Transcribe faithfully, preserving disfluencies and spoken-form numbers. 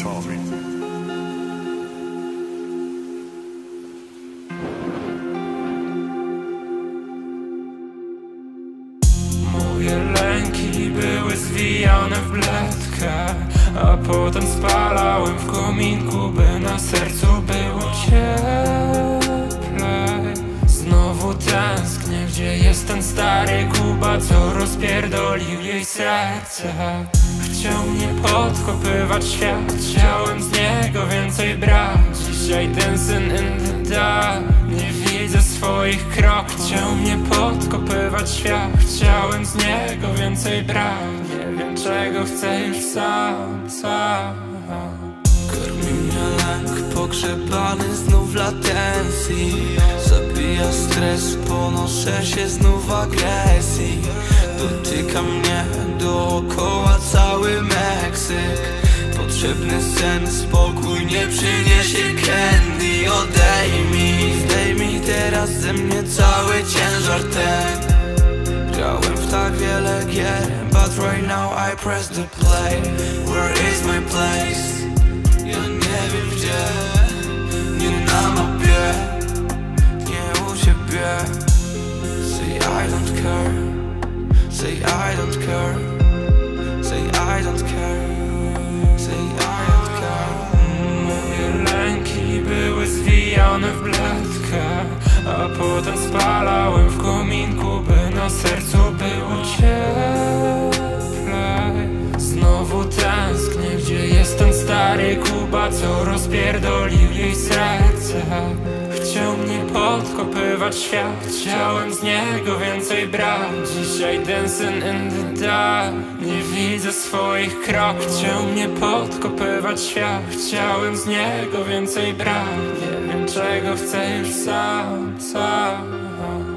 człowiek. Moje lęki były zwijane w bledkę, a potem spalałem w kominku, by na sercu było cieplej. Znowu tęsknię, gdzie jest ten stary Kuba, co rozpierdolił jej serce. Chciał mnie podkopywać świat, chciałem z niego więcej brać. Dzisiaj ten syn in the dark, nie widzę swoich kroków. Chciał mnie podkopywać świat, chciałem z niego więcej brać. Nie wiem czego chcę już sam, sam. Karmi mnie lęk pogrzebany znów w latencji. Zabija stres, ponoszę się znów w agresji. Dotyka mnie dookoła cały Meksyk. Potrzebny sen, spokój nie przyniesie candy. Odejmij, zdejmij teraz ze mnie cały ciężar ten. Grałem w tak wiele gier, but right now I press the play. Where is my place? Ja nie wiem gdzie, nie na mapie, nie u ciebie. Say I don't care, say I don't care, say I don't care, say I don't care. Moje lęki były zwijane w bledkę, a potem spalałem w kominku, by na sercu było cieplej. Znowu tęsknię, gdzie jest ten stary Kuba, co rozpierdolił jej serce. Chciał mnie podkopywać świat, chciałem z niego więcej brać. Dzisiaj dancing in the dark, nie widzę swoich kroków. Chciał mnie podkopywać świat, chciałem z niego więcej brać. Nie wiem czego chcę już sam, sam.